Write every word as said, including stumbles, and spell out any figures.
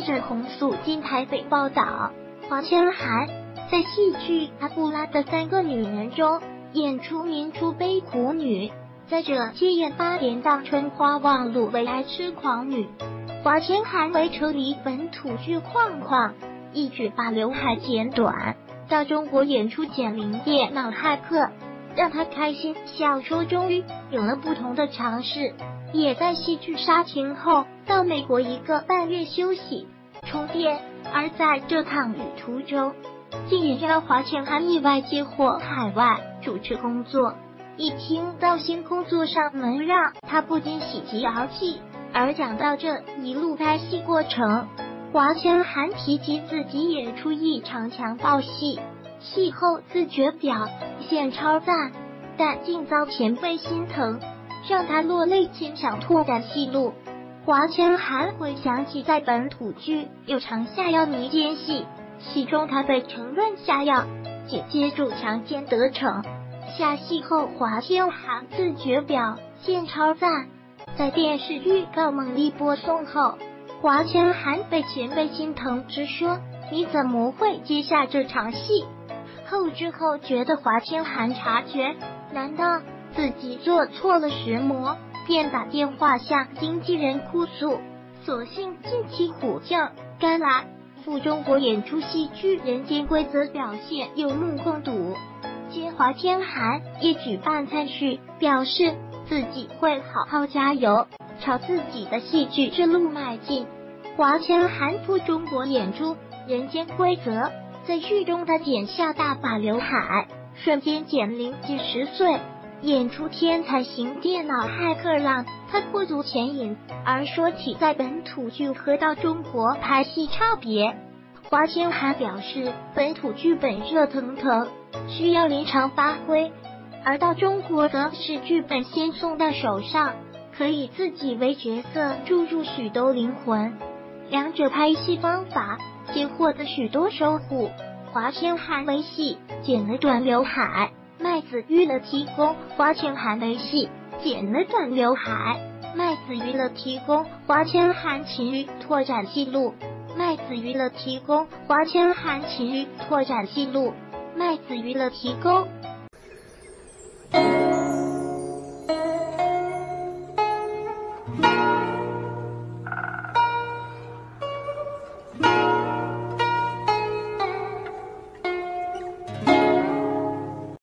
者洪素金台北报道，华千涵在戏剧《阿布拉的三个女人》中演出明珠悲苦女，在这接演八点档春花望路为爱痴狂女。华千涵为抽离本土剧框框，一举把刘海剪短，到中国演出剪零电脑骇客，让她开心笑说终于有了不同的尝试。也在戏剧杀青后到美国一个半月休息充电，而在这趟旅途中，竟也让华千涵意外接获海外主持工作。一听到新工作上门，让他不禁喜极而泣。而讲到这一路拍戏过程，华千涵提及自己演出一场强暴戏，戏后自觉表现超赞，但竟遭前辈心疼，让他落泪且想拓展戏路。华千涵回想起在本土剧有场下药迷奸戏，戏中他被承认下药，且接住强奸得逞。下戏后，华千涵自觉表现超赞。在电视预告猛力播送后，华千涵被前辈心疼直说：“你怎么会接下这场戏？”后知后觉的华千涵察觉，难道自己做错了什么？便打电话向经纪人哭诉，所幸近期虎将甘来赴中国演出戏剧《人间规则》表现有目共睹。接华千涵也举办餐叙，表示自己会好好加油，朝自己的戏剧之路迈进。华千涵赴中国演出《人间规则》，在剧中他剪下大把刘海，瞬间减龄近十岁。演出天才型电脑骇客让他扩足前引。而说起在本土剧和到中国拍戏差别，华千涵表示，本土剧本热腾腾，需要临场发挥，而到中国则是剧本先送到手上，可以自己为角色注入许多灵魂。两者拍戏方法皆获得许多收获。华千涵为戏剪了短刘海，麦子娱乐提供；华千涵为戏剪了短刘海，麦子娱乐提供；华千涵勤于拓展戏路，麦子娱乐提供；华千涵勤于拓展戏路，麦子娱乐提供。